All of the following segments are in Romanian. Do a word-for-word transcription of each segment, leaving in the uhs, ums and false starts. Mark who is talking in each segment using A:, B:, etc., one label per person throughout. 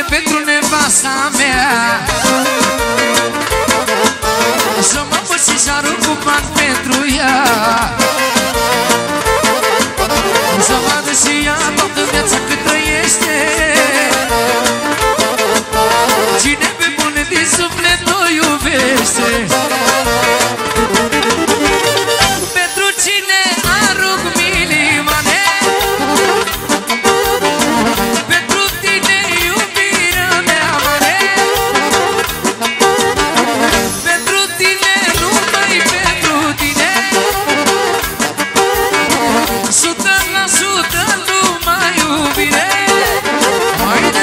A: pentru nevasta mea. Să mă pus și să arunc cu bani pentru ea, să vadă și ea toată viața cât trăiește. Cine pe bune din suflet nu iubește. Pentru cine arunc milioane, pentru tine iubirea mea mare. Pentru tine, numai pentru tine, sută la sută numai iubire. Haide!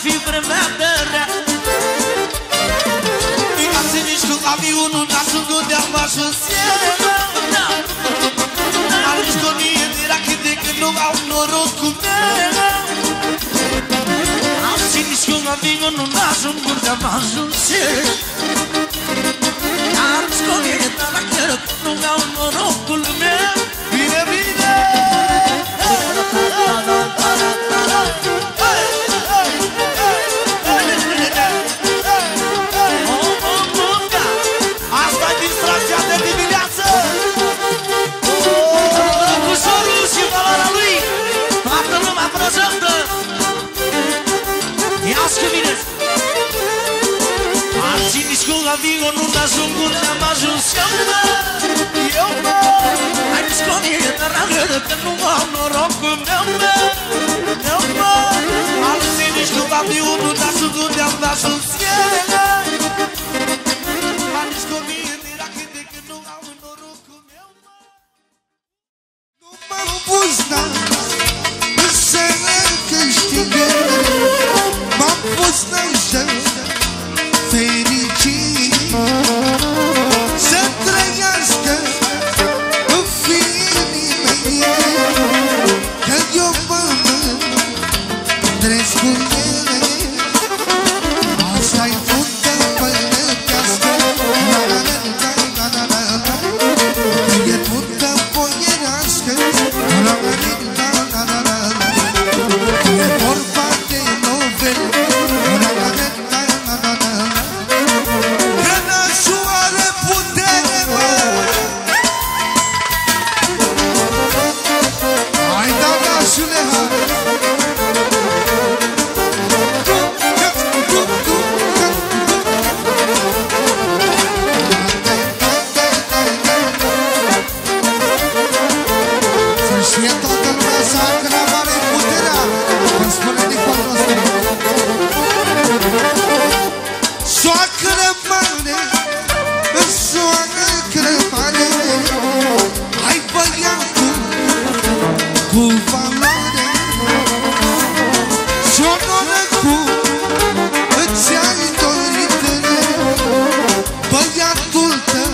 A: fi vremea de rea. Azi nici cu avionul n-ajung unde am ajuns eu. Nici cu mie de rachete că nu au noroc cu mine. Azi nici cu avionul n-ajung unde am ajuns eu. Nici cu mie de rachete că nu au noroc cu mine. Bine, bine! Asta-i distracția de dimineață! Cu sorul și valoarea lui! Toată lumea prezentă! Ia-ți cu mine! Alții nici cu avionul n-ajung unde am ajuns eu, mă! Eu, mă! Hai nici cu mine, dragă, că nu am norocul meu, mă! Eu, mă! Alții nici cu avionul n-ajung unde am ajuns eu, mă! Hai nici cu mine, dragă, că nu am norocul meu, mă!
B: Nu m-am pus, n-am să câștigă. M-am pus, n-am să fericit, să trăiască în firii mei, că eu mă mândresc cu ele. Asta-i fundă pălătească, la la la la la la la la. E fundă boierească, la la la la la la la. E vorba de novel, la la la la la la la la. Că nașul are putere, mă. Hai da, nașule, hai. Să știe toată lumea să că n-am are puterea. Îmi spune Nicolul ăsta. Soacră mare, soacră mare, hai băiatul cu valoare și onoră cu îți-ai dorit, băiatul tău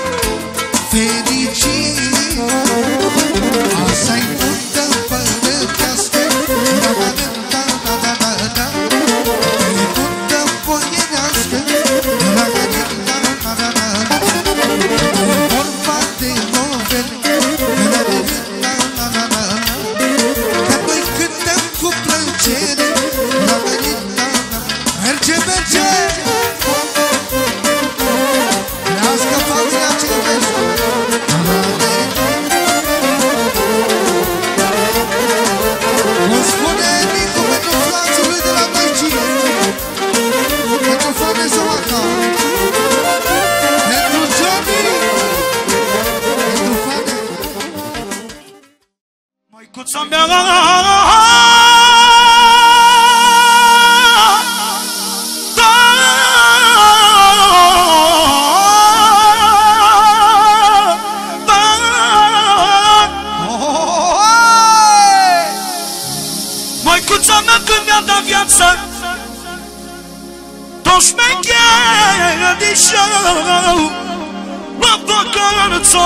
B: fericit. Asta-i fundă părătească, la la la la la la la. E fundă boierească, la la la la la la la. E vorba de novel, la la la la la la la. Că noi cântăm cu plăcere, la la la la la. Merge, merge! Trească familia Cervești! Îmi spune Nicu pentru frații lui de la Daici, pentru Fane Soaca, pentru Johnny, pentru Fane.
A: Măicuța mea, măicuța mea când mi-a dat viață, toți șmecheri de șau, la vacanță.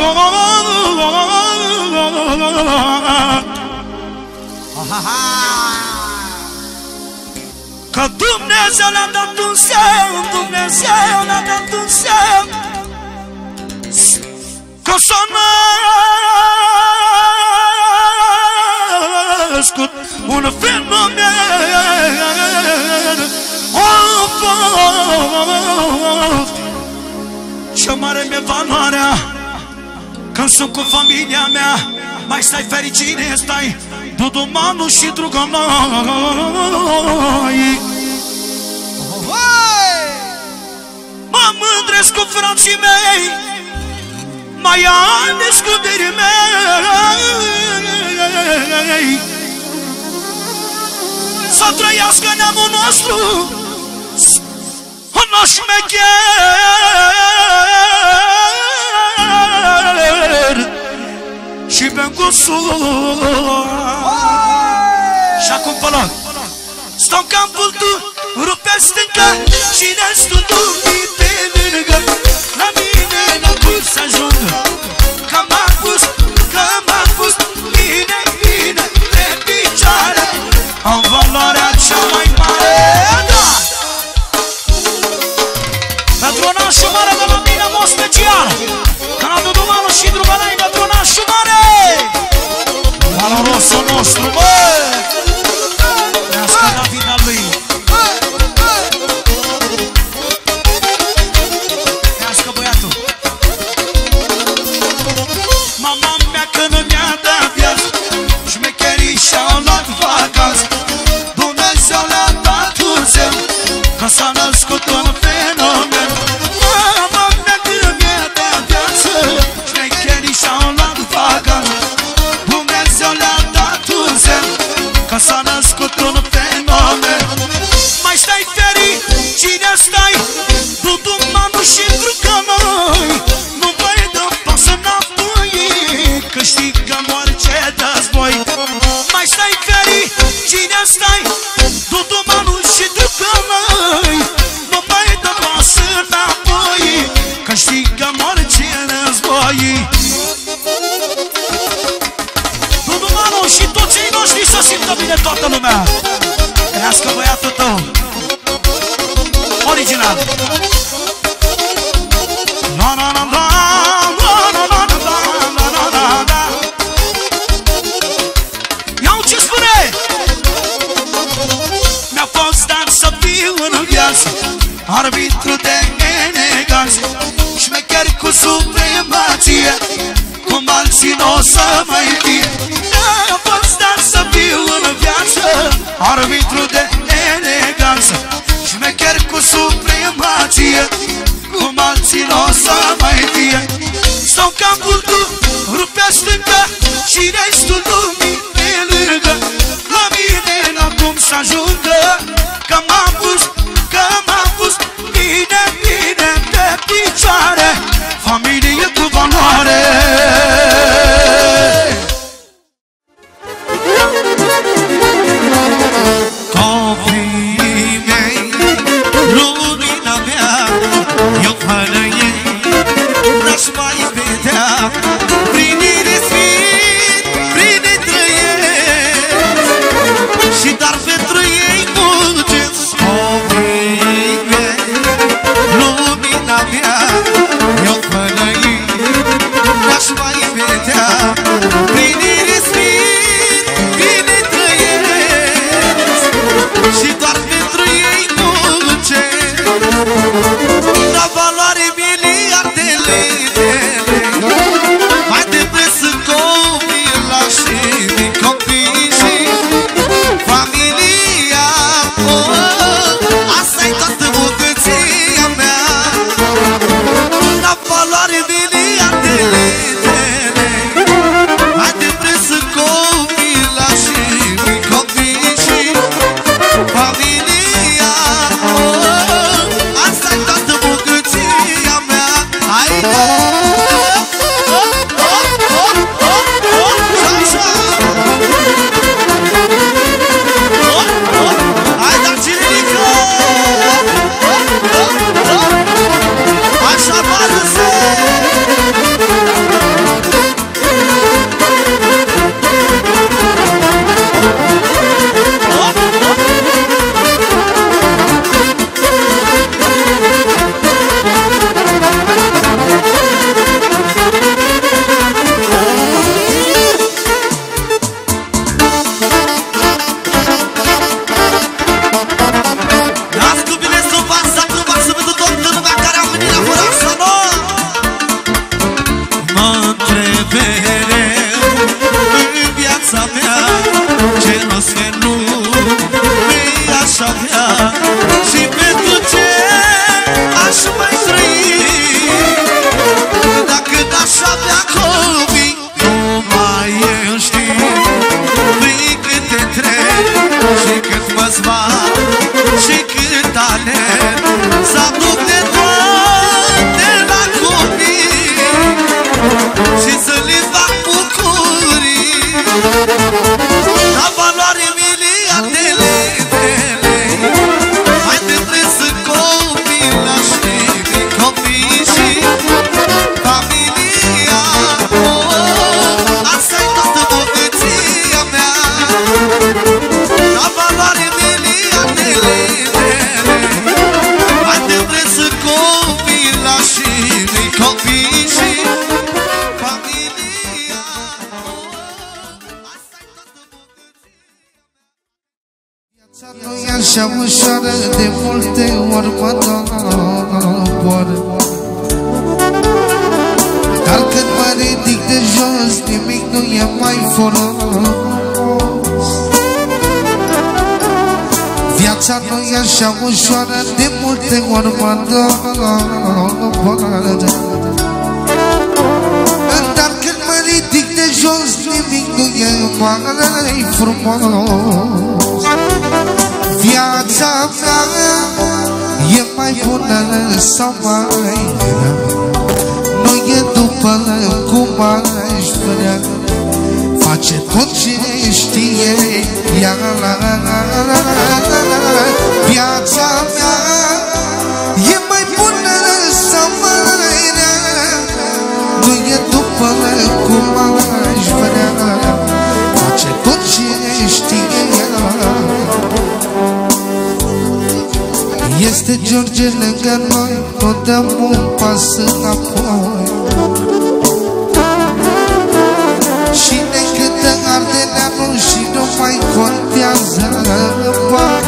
A: Că Dumnezeu le-a dat un semn, Dumnezeu le-a dat un semn, că s-a născut un fenomen. Of, of, ce mare mi-e valoarea când sunt cu familia mea. Mai stai fericire, stai Dudu, Manu și drugă mai. Mă mândresc cu frații mei, mai ales cu derii mei. Să trăiască neamul nostru în șmecher și pe gustul. Și acum pe loc Stau cam vultul, rupe stânga și restul lumii pe lângă. La mine n-am pus să ajung, că m-a pus, că m-a pus bine, bine pe picioare. Am valoarea cea mai mare, da! Pentru nașul mare de la mine, mod special, Canadul Dumanu și Drumălai pentru nașul mare! Valorosul nostru, bă! Ne-ască David al lui. Ne-ască băiatul. Mama mea că nu mi-a dat viață, șmecherii și-au luat vacanță. Dumnezeu le-a dat un semn că s-a născut un fenomen. Mama mea că nu mi-a dat viață, șmecherii și-au luat vacanță. Dumnezeu le-a dat un semn că s-a născut un fenomen. Mai stai ferii, cine stai? Dudu, Manu și Drucălăi. Nu mai dă pas înapoi, că știi că mor ce război. Mai stai ferii, cine stai? Dudu, Manu și Drucălăi. Nu mai dă pas înapoi, că știi că mor ce război. Dudu, Manu și toți cei noștri să simtă bine toată lumea. Trească băiatul tău original. La la la la la la la la la la la. Iau ce spune! Mi-a fost dat să fiu în viață arbitru de eleganță, șmecher cu supremație, cum alții n-o să mai fie. Mi-a fost dat să fiu în viață arbitru de eleganță, șmecher cu supremație, cum alții n-o să mai fie. Stau cam vultul, rupea stânga și restul lumii pe lângă. La mine n-am cum să ajungă, că m-a pus, că m-a pus bine, bine pe picioare. Familie cu valoare.
B: Copiii mei, lumina mea, eu fără ei n-aș mai vedea. Prin ei respir, prin ei trăiesc și dar pentru ei muncesc. Copiii mei, lumina mea, eu fără ei n-aș mai vedea. Prin ei respir, prin ei trăiesc și doar pentru ei muncesc. La valoare miliardele de lei, mai de preț în copila și din copii și familia. Oh, asta-i toată bogăția mea. La valoare miliardele de lei, mai de preț în copila și din copii și familia. Oh, asta-i toată bogăția mea. Hai, hai, dar cine ridică? Așa pară-se! Dați cu bine să fac sacrifac să vedeți toată lumea care a venit la fără să nu. Mă întreb mereu în viața mea, ce rost că nu mi-aș avea și pentru ce aș mai trăi dacă n-aș avea copii. Nu mai eu știu prin cât te trec și cât mă zbat și cât alerg să aduc de toate la copii și să le fac bucurii. La valoare miliardele de lei,
A: La valoare miliardele mai trebuie să copii lași mei copii și familia.
B: Viața nu e așa ușoară, de multe ori mă doboară. Dar când mă ridic de jos, nimic nu e mai folos. Viața nu e așa ușoară, de multe ori mă doboară. Dar când mă ridic de jos, nimic nu e mai frumos. Viața mea e mai bună sau mai rea, nu e după cum aș vrea, face tot ce știe ea. Viața mea e mai bună sau mai rea, nu e după cum aș vrea, face tot ce știe ea. Este George lângă noi, nu dăm un pas înapoi. Și ne cântă Ardeleanu și nu mai contează bani.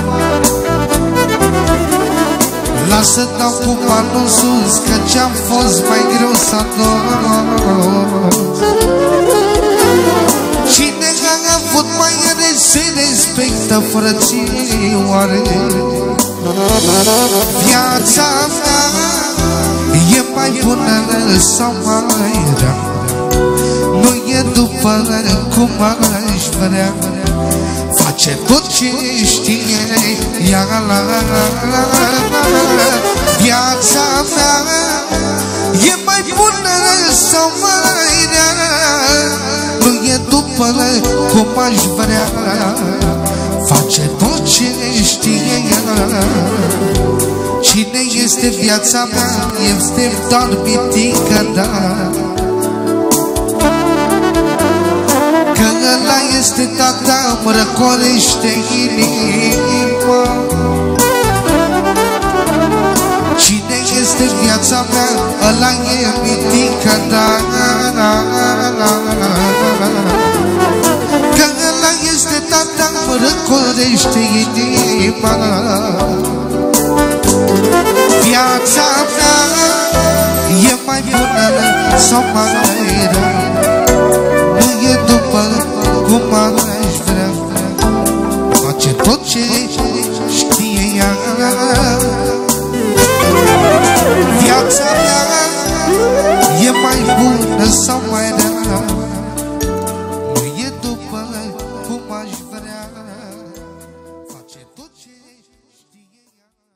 B: Lasă dau cu banul sus, că ce-am fost mai greu să adus. Cine a avut mai are se respectă frățioare. Viața mea e mai bună sau mai rea, nu e după cum aș vrea, face tot ce știe ea. Viața mea e mai bună sau mai rea, nu e după cum aș vrea, face tot ce știe ea. Cine este viața mea? Este doar pitică, da, că ăla este tata, îmi răcorește inima. Cine este viața mea? Ăla e pitică, da, că ăla este tata, îmi răcorește inima. Viața mea e mai bună sau mai rea, nu e după cum aș vrea, face tot ce știe ea. Viața mea e mai bună sau mai rea, nu e după cum aș vrea, face tot ce știe ea.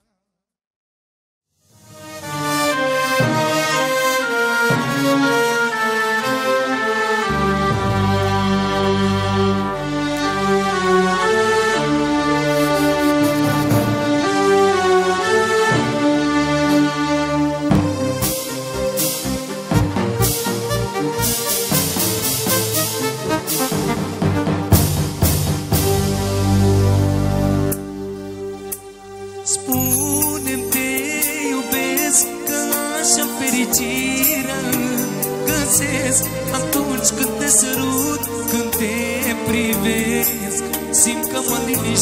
A: Spune-mi te iubesc, că așa fericirea găsesc atunci când te sărut, când te privesc, simt că mă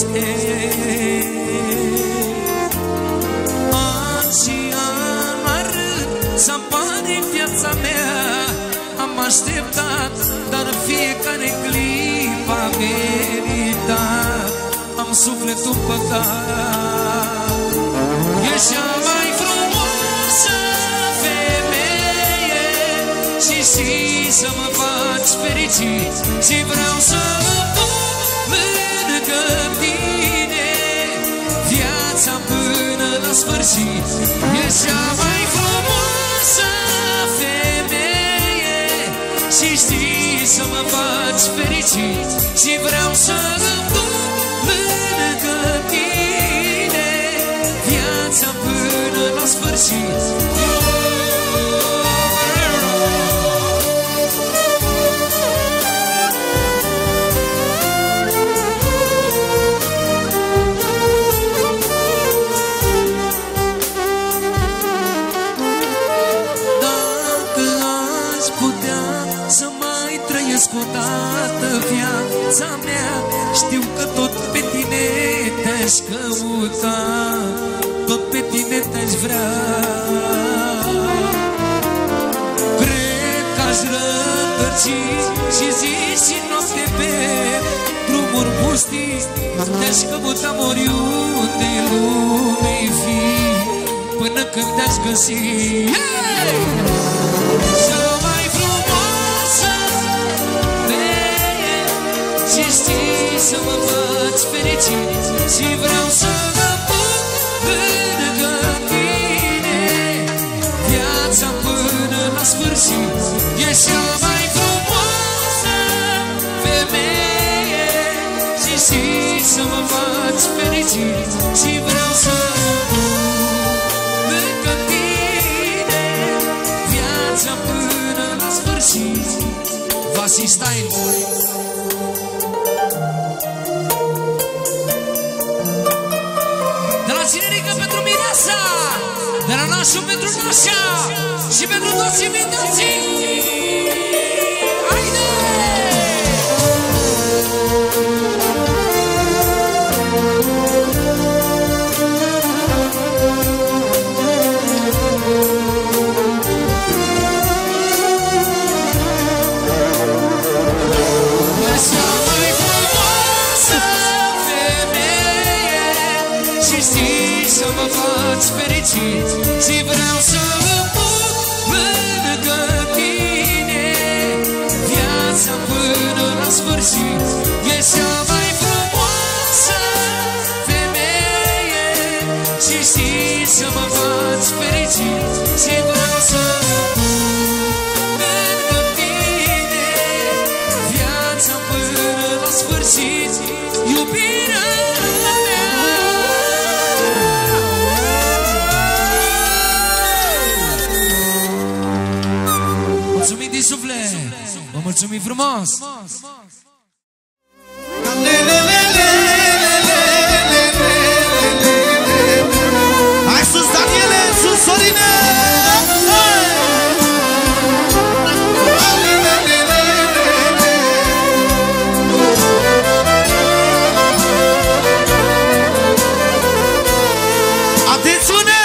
A: liniștesc. An și an la rând să apare în viața mea, am așteptat, dar fiecare clip a meritat, am sufletul păcat. Ești cea mai frumoasă femeie și știi să mă faci fericit, și vreau să pot lângă tine viața până la sfârșit. Ești cea mai frumoasă femeie și știi să mă faci fericit, și vreau să pot lângă tine viața până la sfârșit. Știu că tot pe tine te-aș căuta, tot pe tine te-aș vrea. Cred că aș rătăci și zi și noapte pe drumuri pustii, te-aș căuta oriunde lumei fi, până când te-aș găsi. Hey! Cea mai frumoasă femeie și știi să mă faci fericit și vreau să mă pun lângă tine viața până la sfârșit. Ești cea mai frumoasă femeie și știi să mă faci fericit și vreau să mă pun lângă tine viața până la sfârșit. Vasi Stein. De la Cinerică pentru Mireasa, de la Nașu pentru Nașa și pentru toți invitații. Haide! Fericit și vreau să mă pun lângă tine viața până la sfârșit. Ești cea mai frumoasă femeie și știi să mă faci fericit și vreau să mă pun lângă tine viața până la sfârșit. Iubirea vă mulțumim frumos!
B: Hai sus, Daniele, sus, Sorine! Atențiune!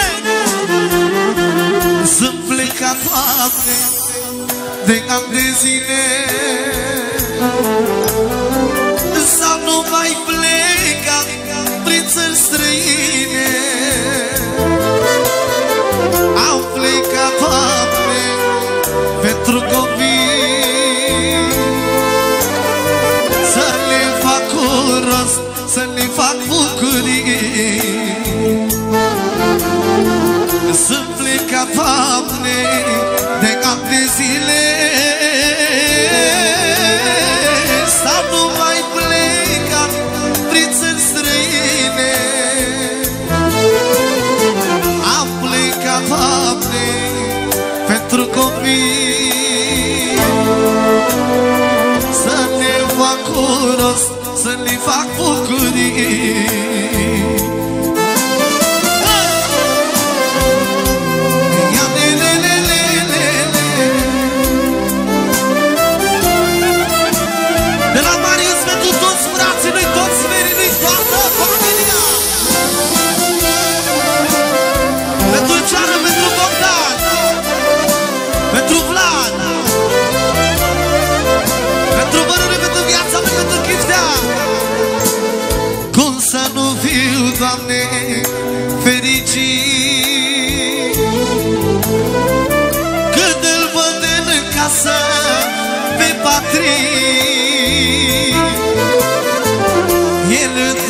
B: Sunt plecat toate de ani de zile, sau nu mai plecat prin țări străine. Am plecat toate pentru copii, să le fac un rost, să le fac bucurii. Sunt plecat toate de ani de zile, sau nu mai plecat prin țări străine. Am plecat, Doamne, pentru copii, să le fac un rost, să le fac bucurii. Doamne, fericit când îl văd în casă pe Patrick, el